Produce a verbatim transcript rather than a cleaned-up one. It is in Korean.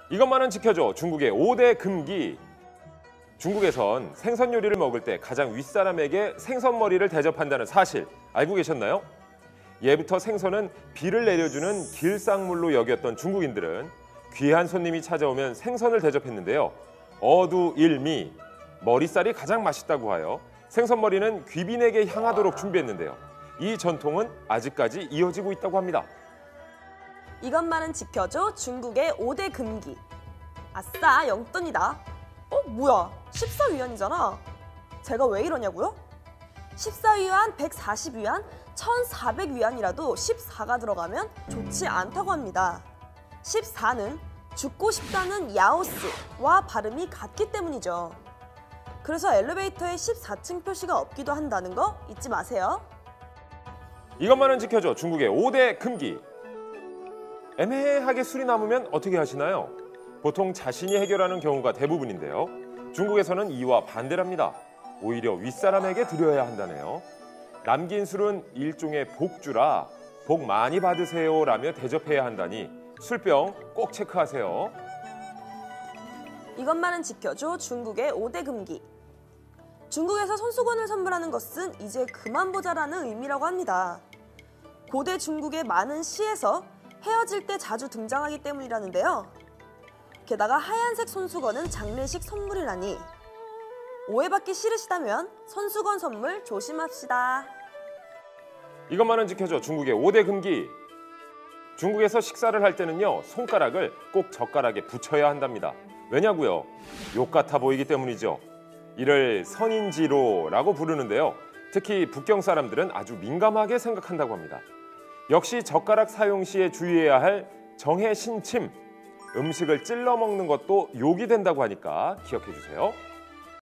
이것만은 지켜줘. 중국의 오 대 금기. 중국에선 생선 요리를 먹을 때 가장 윗사람에게 생선머리를 대접한다는 사실 알고 계셨나요? 예부터 생선은 비를 내려주는 길상물로 여겼던 중국인들은 귀한 손님이 찾아오면 생선을 대접했는데요. 어두일미, 머리살이 가장 맛있다고 하여 생선머리는 귀빈에게 향하도록 준비했는데요. 이 전통은 아직까지 이어지고 있다고 합니다. 이것만은 지켜줘. 중국의 오 대 금기. 아싸, 영돈이다. 어, 뭐야? 십사 위안이잖아. 제가 왜 이러냐고요? 십사 위안, 백사십 위안, 천사백 위안이라도 십사가 들어가면 좋지 않다고 합니다. 십사는 죽고 싶다는 야오스와 발음이 같기 때문이죠. 그래서 엘리베이터에 십사 층 표시가 없기도 한다는 거 잊지 마세요. 이것만은 지켜줘. 중국의 오 대 금기. 애매하게 술이 남으면 어떻게 하시나요? 보통 자신이 해결하는 경우가 대부분인데요. 중국에서는 이와 반대랍니다. 오히려 윗사람에게 드려야 한다네요. 남긴 술은 일종의 복주라 복 많이 받으세요 라며 대접해야 한다니 술병 꼭 체크하세요. 이것만은 지켜줘. 중국의 오 대 금기. 중국에서 손수건을 선물하는 것은 이제 그만 보자라는 의미라고 합니다. 고대 중국의 많은 시에서 헤어질 때 자주 등장하기 때문이라는데요. 게다가 하얀색 손수건은 장례식 선물이라니 오해받기 싫으시다면 손수건 선물 조심합시다. 이것만은 지켜줘. 중국의 오 대 금기. 중국에서 식사를 할 때는요, 손가락을 꼭 젓가락에 붙여야 한답니다. 왜냐고요? 욕 같아 보이기 때문이죠. 이를 선인지로라고 부르는데요. 특히 북경 사람들은 아주 민감하게 생각한다고 합니다. 역시 젓가락 사용 시에 주의해야 할 정해 신침, 음식을 찔러 먹는 것도 욕이 된다고 하니까 기억해 주세요.